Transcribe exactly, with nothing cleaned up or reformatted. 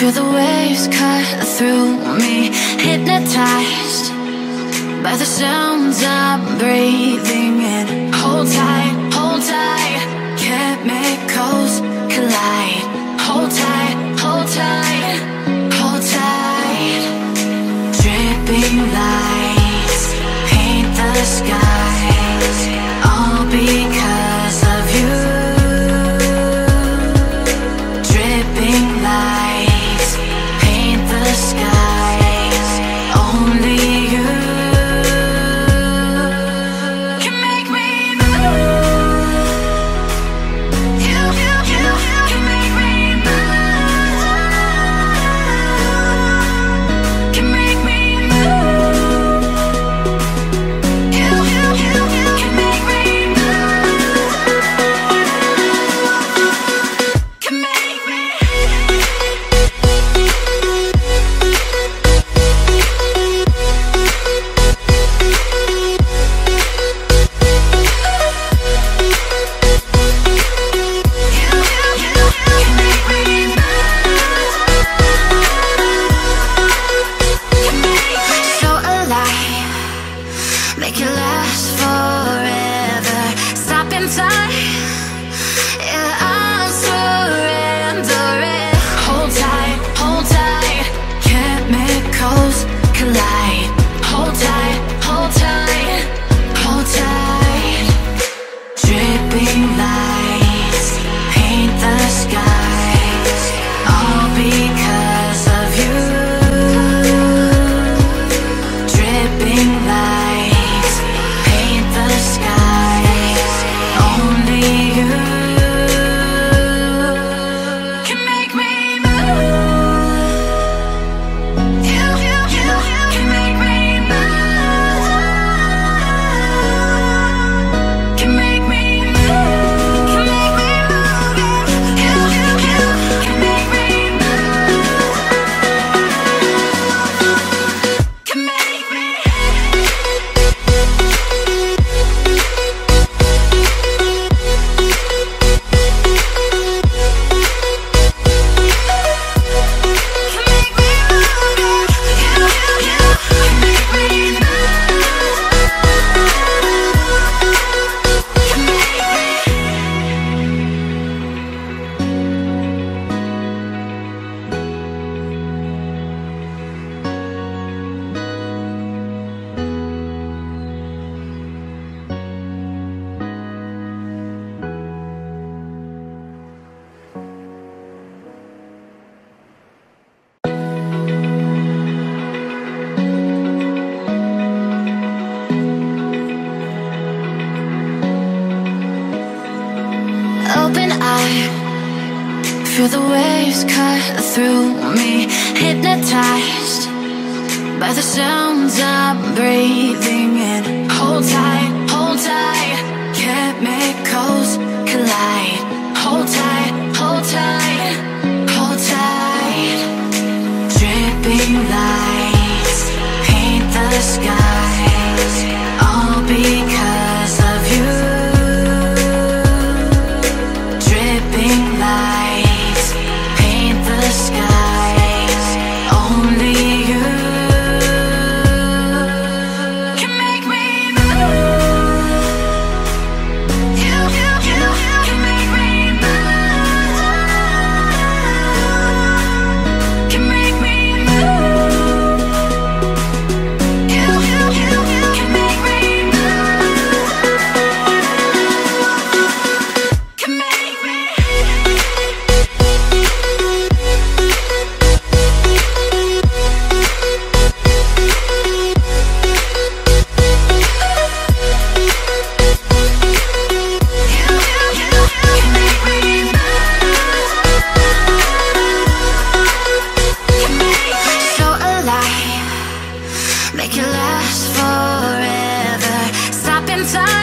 Feel the waves cut through me, hypnotized by the sounds I'm breathing in. Hold tight, hold tight, chemicals collide. Hold tight, hold tight, hold tight. Dripping lights paint the skies, all because of you. Dripping lights paint the skies, only you can make me move. You, you, you can make me move. Can make me move. You, you, you can make me move. Can make me. So alive, make it last forever. Stop in time, yeah, I'll surrender it. Hold tight, hold tight, chemicals collide. Hold tight, hold tight, hold tight. Dripping lights paint the skies, all because of you. Dripping lights paint the skies, only you can make me move. You, you, you can make me move. Can make me move. Can make me move. You, you, you can make me move. Can make me. Open eye, feel the waves cut through me, hypnotized by the sounds I'm breathing in. Hold tight, hold tight, chemicals collide. Hold tight, hold tight, hold tight. Dripping lights paint the skies, all because of you. Dripping lights paint the skies, only you can make me move. You, you, you can make me move. Can make me move. You, you, you can make me move. Can make me. So alive, make it last forever. Stop in time.